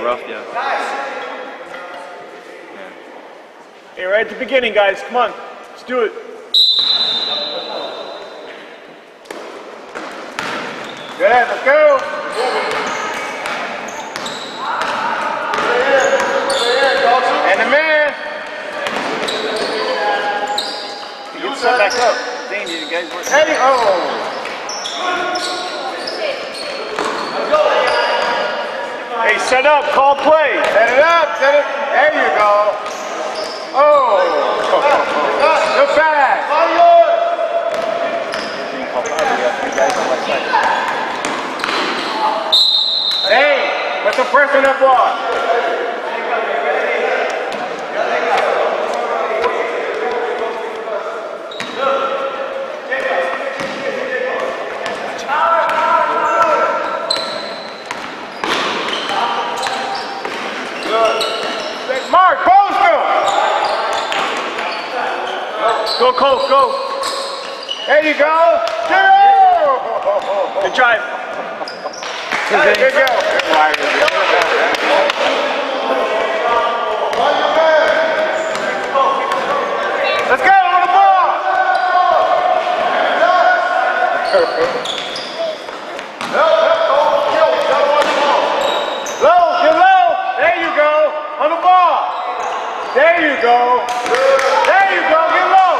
rough, yeah. Hey, right at the beginning, guys. Come on. Let's do it. Good, let's go. And the man. Get set back up. Dang, you guys were. Hey, oh. Hey, set up, call play. Set it up, set it. There you go. Oh. No bad. Hey, what's the press on that ball? Mark, post him! Go, Colt, go. There you go. Good drive. Hey, good go. Let's go on the ball. Low, get low. There you go. On the ball. There you go. There you go. Get low.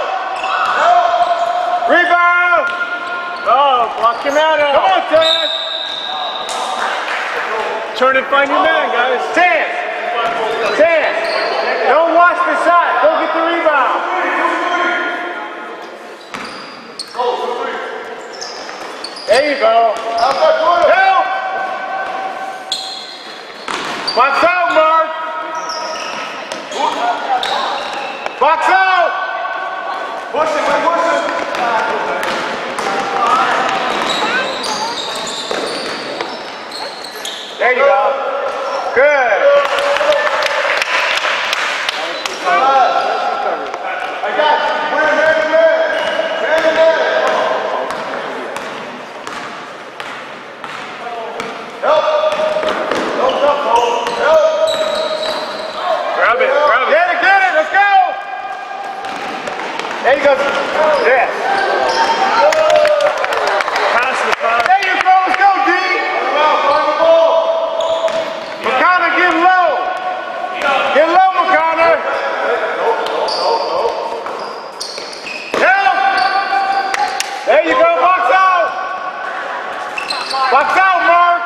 Rebound. Oh, block him out. Come on, Ted. Turn and find your man, guys. 10. 10. Don't watch the shot. Go get the rebound. There you go. Help. Box out, Mark. Box out. Push it, push it. There you go. Good. I got you. Man. Help. Help. Grab it. Get it. Let's go. There you go. Yeah. Pass the ball. There you go. Let's go, D. McConnor, get low. Get low, McConnor. Help. There you go. Box out. Box out, Mark.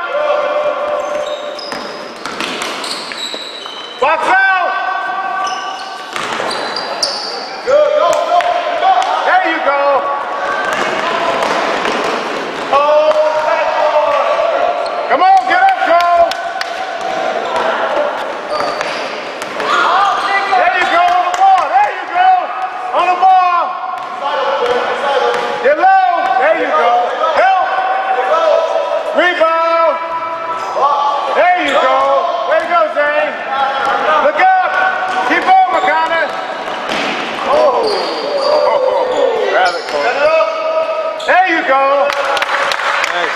Box out. Good. Go. There you go. Oh, come on, get up, Cole. There you go, on the ball. There you go. On the ball. Get low. There you go. Help. Rebound. There you go. Way to go, Zane. Look up. Keep on, McConnor. Oh. Grab it, Cole. There you go. Nice.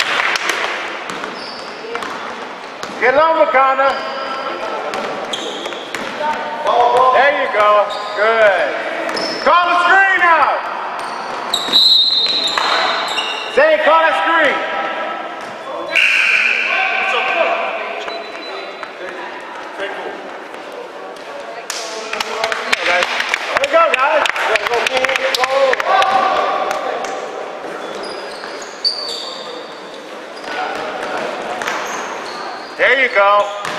Get low, McConnor. There you go. Good. Call the screen out. Zane, call that screen. There we go, guys. There you go.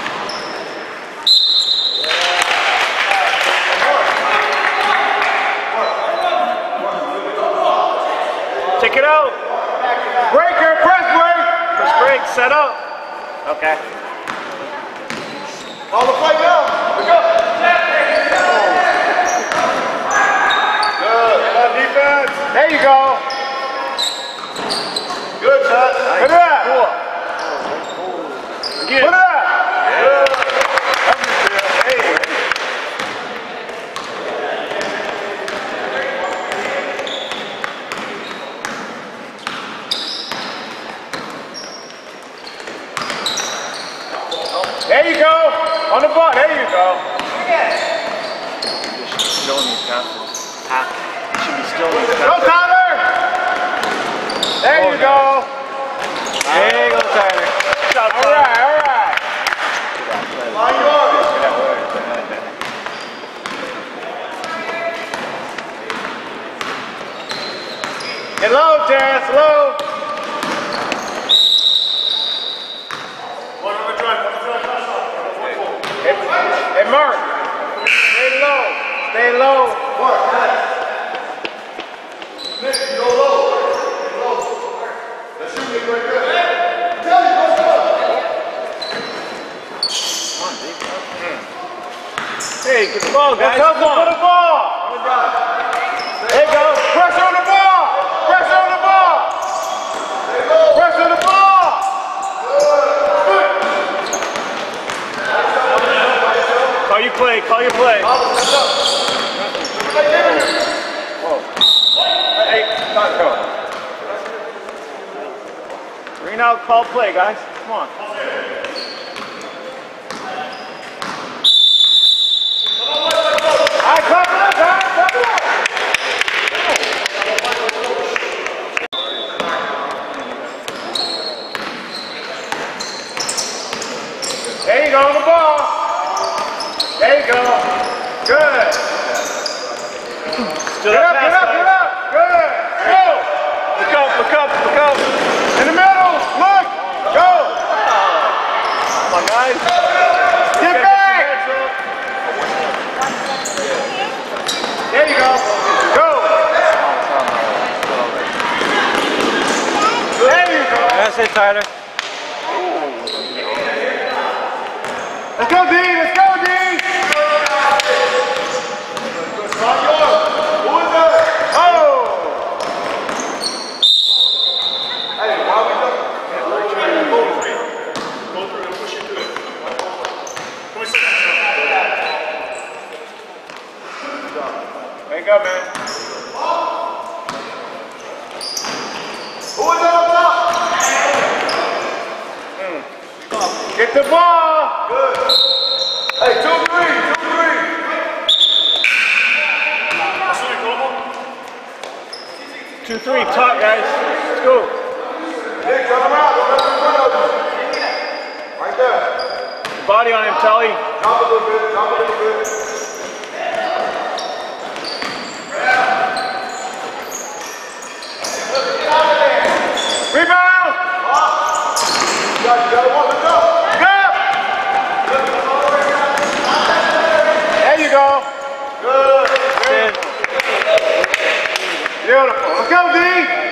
Take it out. Breaker, press break. Press break, set up. Okay. All the play down. Let's go. Good. Defense. There you go. Good shot. Put it up. Put it up. Good. Hey. There you go. On the ball. There you go. Still in these passes. He should be still in these Go, passes. Tyler. There you go. There you go, Tyler. All right, all right. Line yours. Get low, Terrence, low. Hey, Mark. Stay low. Stay low. Mark, Nick, you go low. Let's shoot it right there. Tell you, go. Come on, Dave. Hey, get the ball, guys. Come on. For the ball. There you go. Pressure on the ball. Pressure on the ball. Pressure on the ball. Call your play. Call your play. Hey, go. Bring out call play, guys. Come on. Alright, clap it up, guys. Clap it up. There you go, on the ball. There you go. Good. Get up, get up, get up. Good. Go. Look up, look up, look up. In the middle. Look. Go. Come on, guys. Get back. There you go. Go. There you go. That's it, Tyler. Let's go, D. Let's go, D. Wake up, man. Who is that up top? Get the ball. Good. Hey, 2-3, 2-3. 2-3, top, guys. Let's go. Nick, turn around. Don't let him in front of you. Right there. Body on him, Tully. Drop a little bit. Drop a little bit. Rebound! You got one, let's go! Go! There you go. Good. Good. Beautiful. Let's go, D!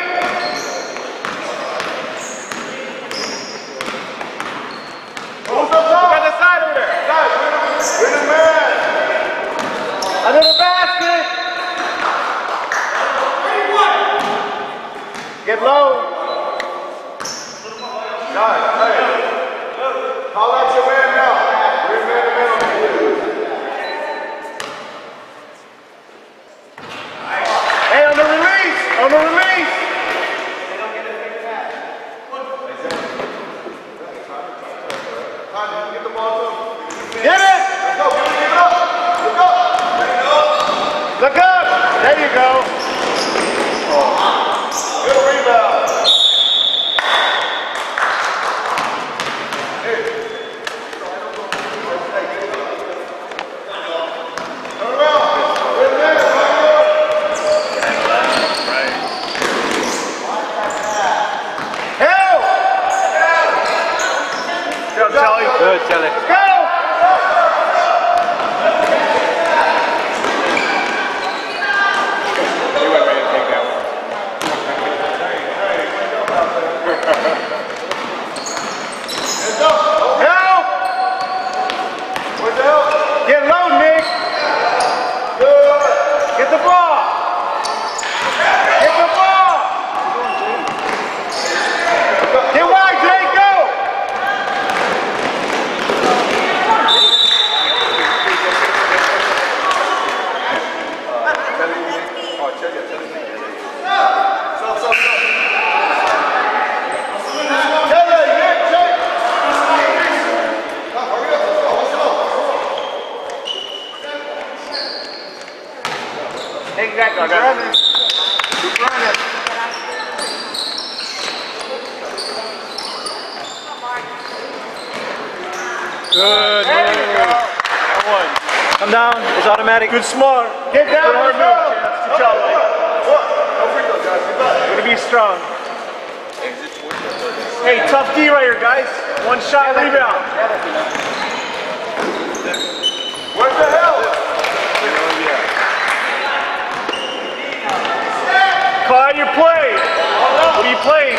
Who's up top? Look at the side over there. Guys, win the man. Under the basket. Get low. Guys, hey, call out your man now. Bring man to middle. Hey, on the release, on the release. Get the ball to him. Get it. Let's go, give it up. Look up. Look up. There you go. Good rebound. Keep running. Keep running. Good. There you go. That one. Come down. It's automatic. Good smart. Get down. Good hard Let's go. move, Chance. Good job, Mike. Way to be strong. Hey, tough D right here, guys. One shot, rebound. What the hell? Call out your play. What are you playing?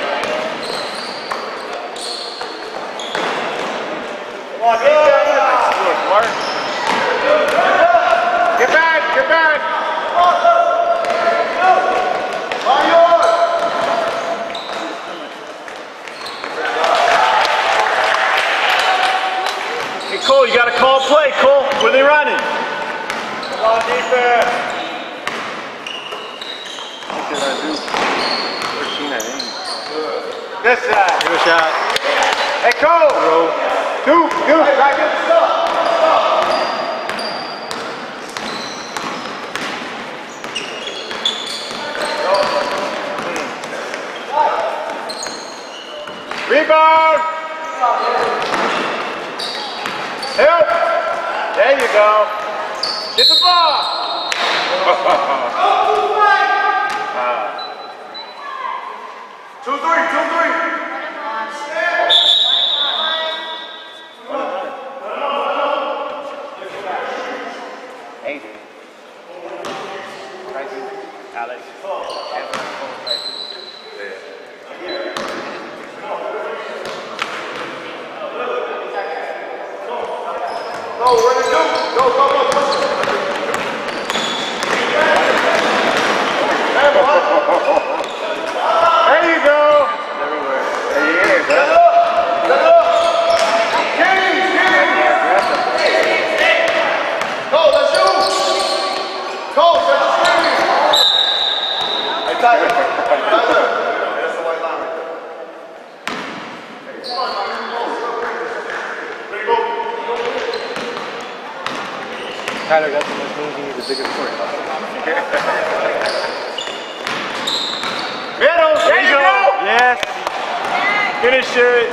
Come on, Mark. get back, get back. Hey, Cole, you got to call play, Cole. Where are they running? Come on, defense. This side. Give a shot. Hey, Cole. Duke, right here. Rebound. Help. There you go. Get the ball. 2-3. Alex. Go, we're gonna do. Go, push it. There you go. Everywhere. There he is. Get up. King. Go, let's shoot. Go, set the screen. Hey, Tyler. That's the white line right there. Tyler got the most moves. He needs the biggest court. Middle, there you go. Yes. Finish it.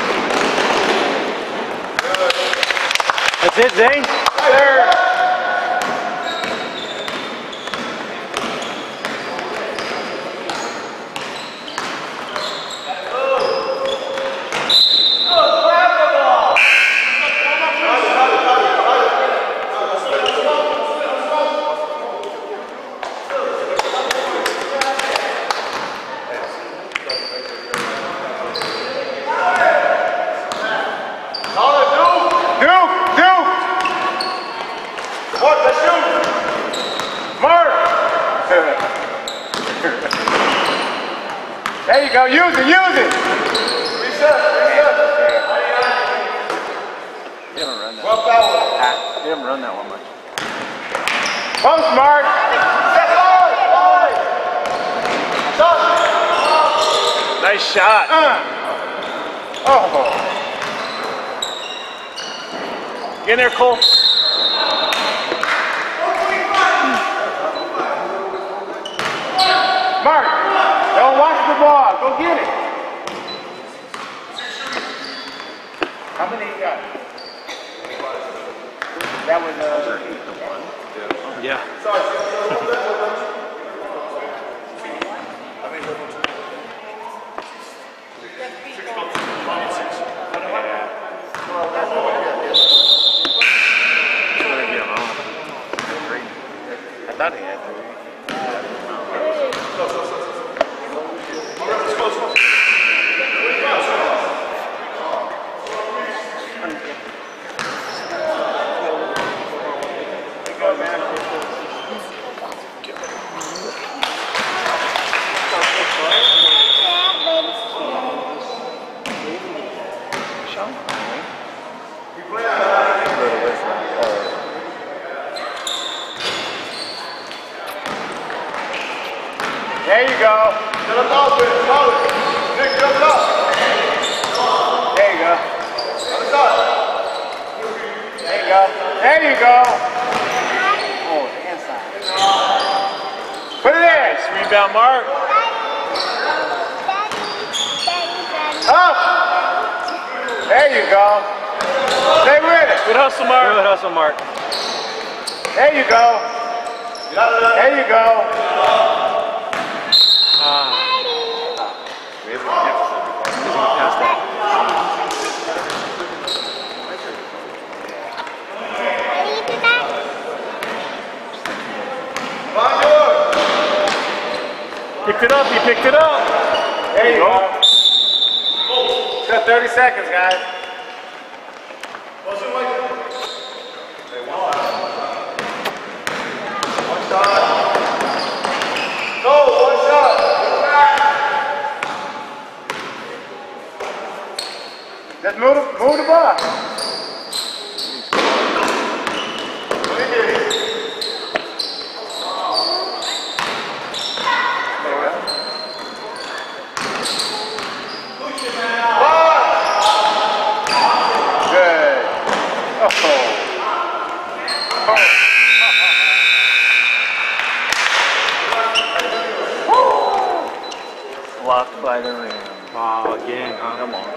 That's it, Zane. There. What? Let's shoot. Mark. There you go. Use it. Reset. You haven't run that. Well foul. You haven't run that one much. Post, Mark. Nice shot. Oh. Get in there, Cole. Mark, don't watch the ball. Go get it. How many you got? That was Yeah. I thought he had three. Rebound, Mark. Up. There you go. Stay with it. Good hustle, Mark. Good hustle, Mark. There you go. There you go. Pass that. Picked it up. He picked it up. There you go. Got 30 seconds, guys. One shot. Go, one shot. Just move the ball. Blocked by the rim. Oh, again, huh? Come on.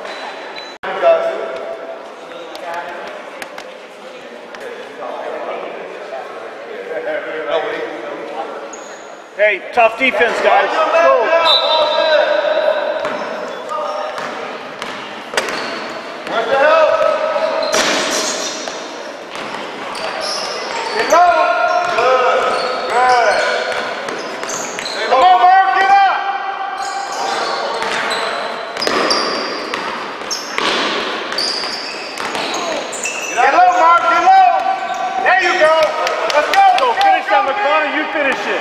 Hey, tough defense, guys. Go. Where's the help? Get low. Good. Good. Come on, Mark, get up. Get low, Mark, get low. There you go. Let's go. Go, finish that, McConnell. You finish it.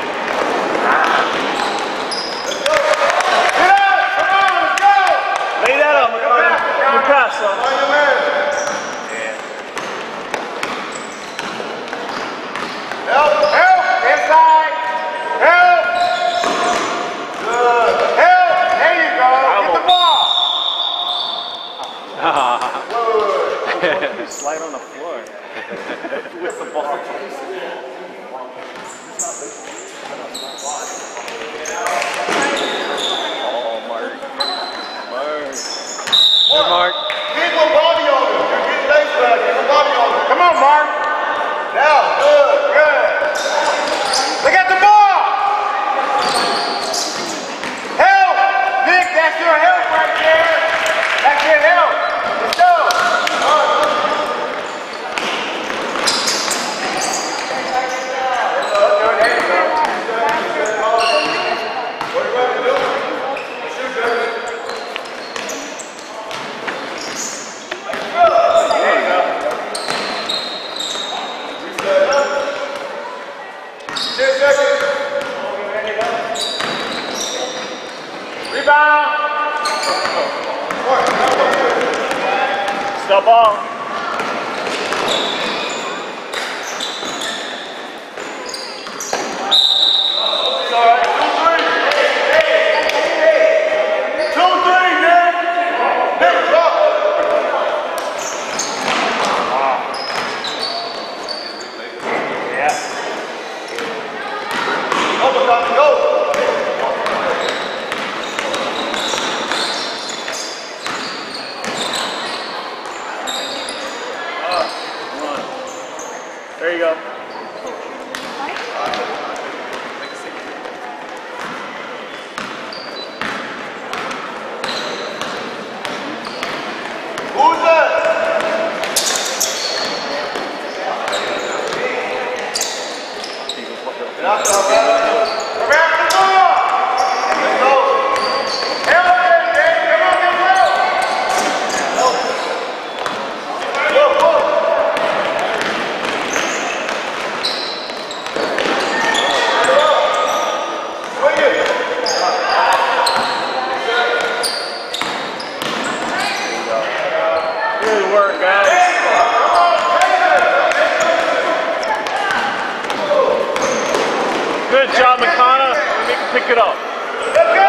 Get up. Come on, let's go. Lay that up, McConnell. Good pass, son. Help! Help! Inside! Help! Good! Help! There you go! Get the ball! You slide on the floor. With the ball. Oh, Mark. Good, Mark. Get one body on him! You're getting legs back. Get one body on him. Come on, Mark! Now, good, good. Look at the ball! Help! Nick, that's your help right there. That's your help. Let's go. There you go. What are you going to do? Shoot, baby. There you go. 10 seconds. Rebound. Stop ball. There you go. Who's that? Good work, guys. Good job, McConnell. Make him pick it up. Let's go!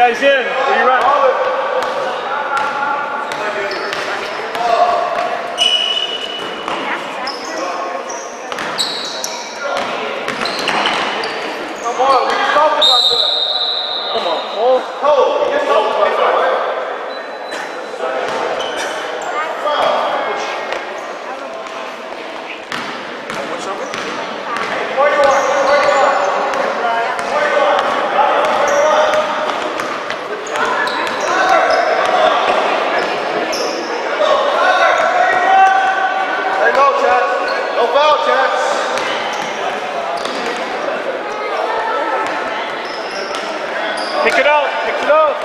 guys in. Where you running? Come on, we can talk about that. Come on, Cole. Cole, get something about that, right? Where you are? Pick it up, pick it up.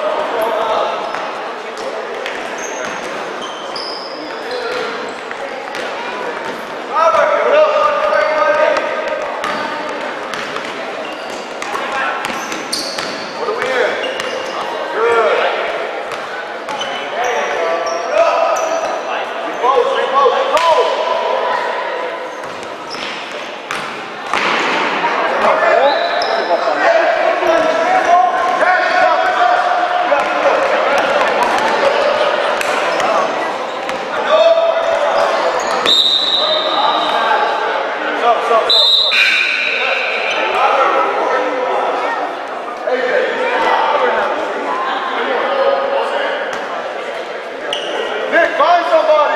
What are we in? Good. Repose, repose, repose. Nick, find somebody!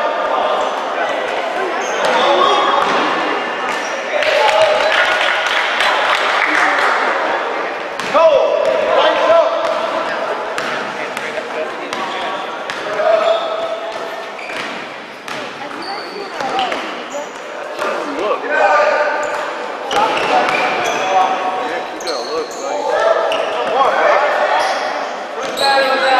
Go! Find some! Look. Yeah, you gotta look, buddy. Come on, man. What's that on that?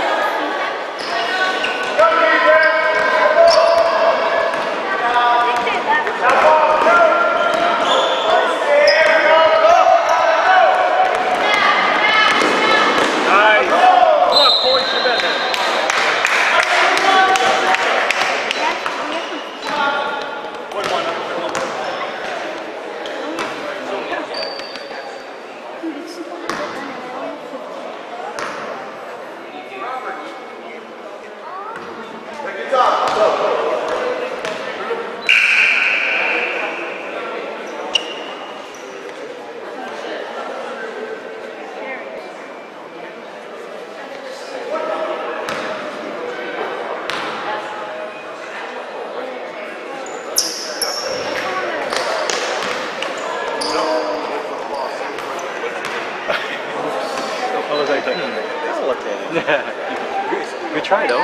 I was like, I'll look at it. Good try though.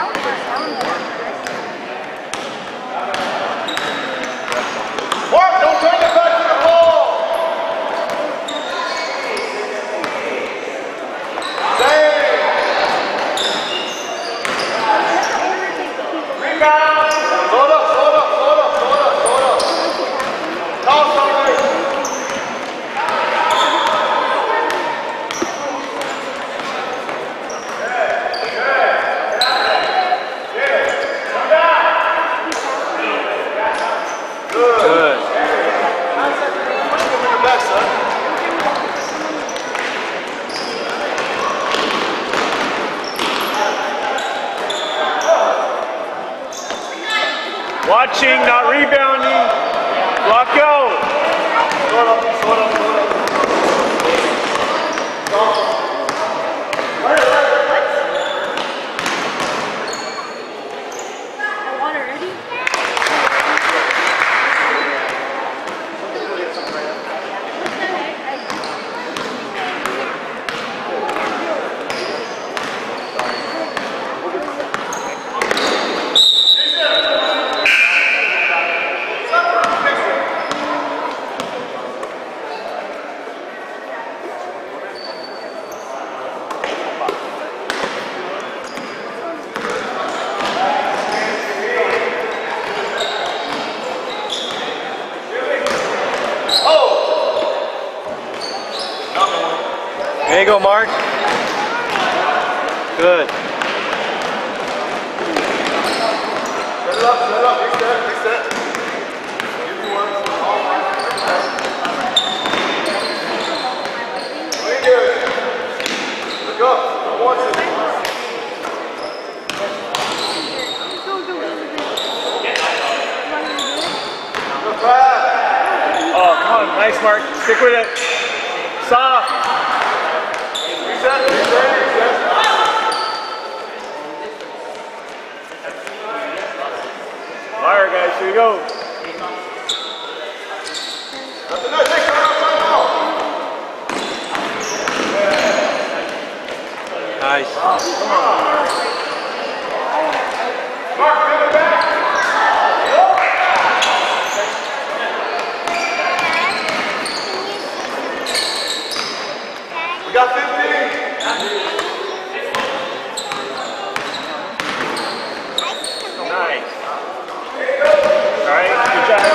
Mark, don't turn it back to the ball! Dang! Rebound! Slow up, slow up, slow up, slow up, slow up. Toss somebody! Good. Back, son. Watching, not rebounding. Block out. Sort up, sort up, sort up. Water ready? There you go, Mark. Good. Set it up, reset, reset. Give me one. Very good. Look up. One. Nice, Mark. Stick with it. Soft. Fire, guys. Here you go. Nice. Mark, coming back. We got 15. Nice. All right, good job.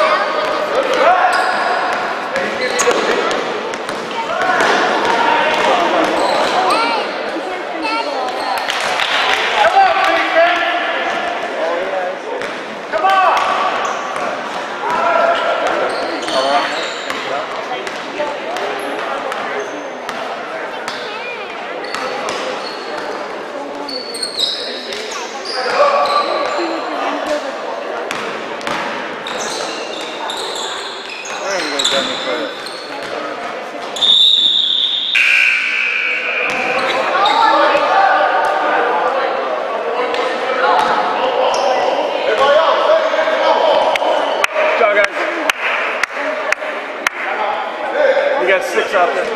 You got 6 out there.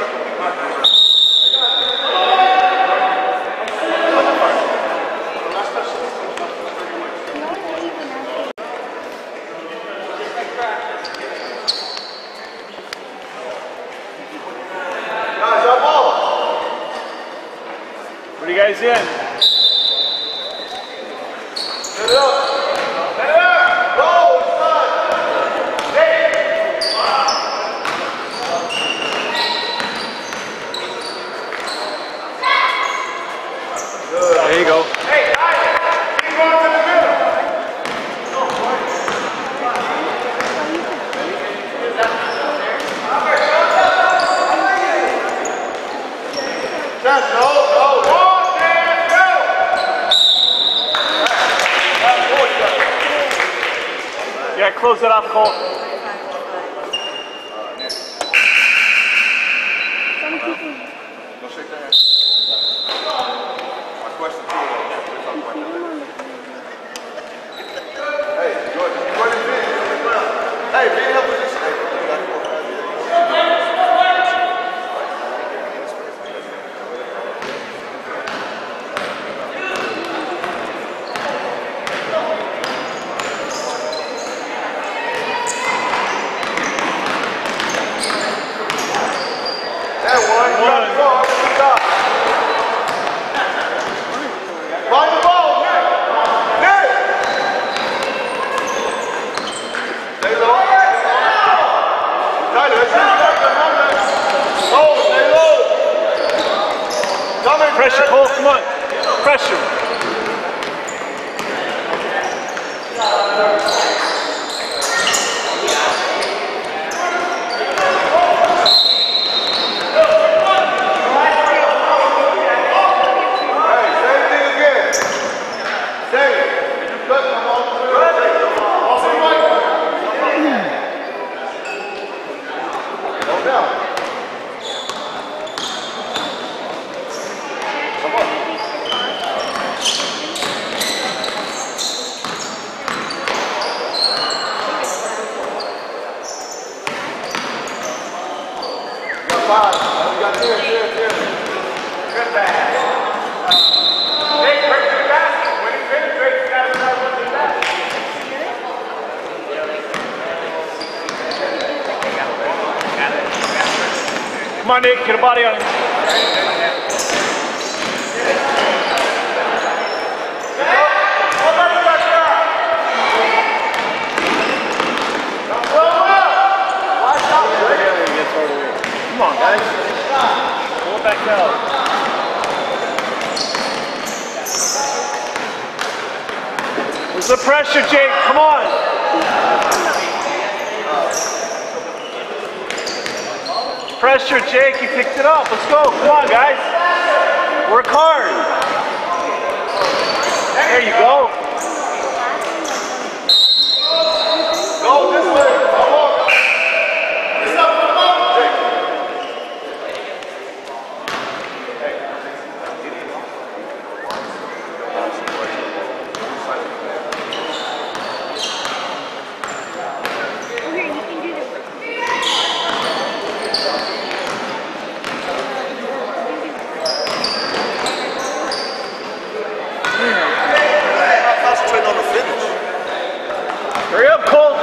What are you guys in? Set it up. Set it up. Roll. It's fun. There you go. Hey, guys, keep going to the middle. Chance, no. Yeah, close it off, Cole. Don't shake their hand. My question to you. Hey, Jordan, you running big. Hey, be help with this. Pressure, Cole, come on. Pressure. Come on, Nick, get a body on him. Come on, guys. Pull it back out. Where's the pressure, Jake? Come on. Pressure, Jake. You picked it up. Let's go. Come on, guys. Work hard. There you go. Go this way. Come on. It's up, come on. Hurry up, Colt.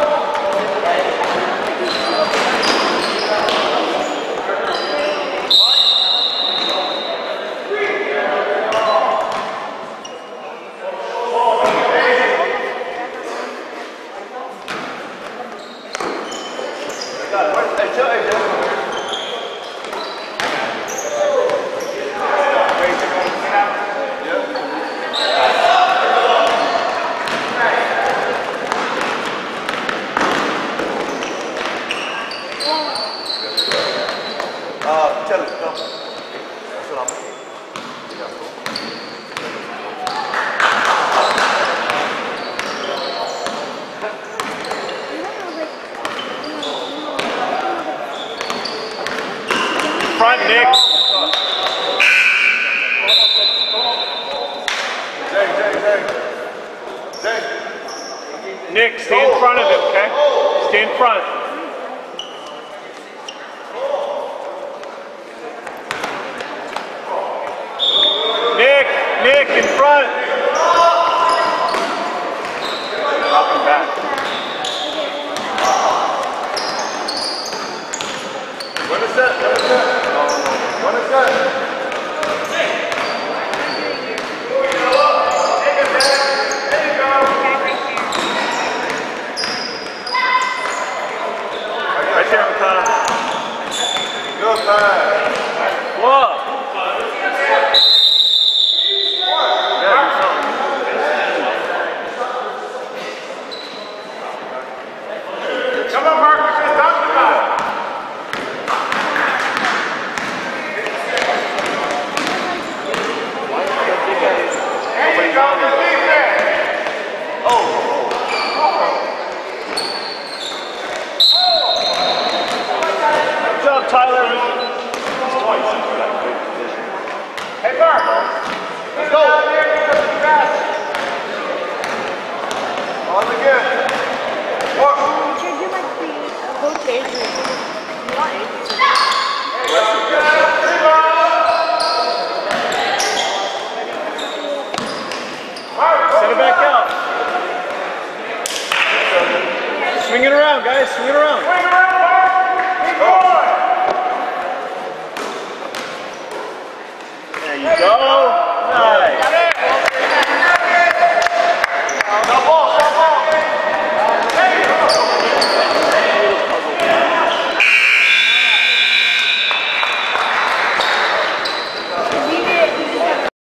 Tell it, come. That's what I'm looking Front, Nick. Zay. Nick, stay in front of him, okay? Stay in front. Nick, in front. Dropping back. Run a set. Run a set. Right there, McConnell. Good pass. Whoa. Come on, Mark. We're just talking about it. There you go. Good defense. Good job, Tyler. Hey, Mark. Let's go. On again. What? Should you like the rotation? You want it? Send it back out. Swing it around, guys. Swing it around. Swing around, Mark. Keep going. There you go.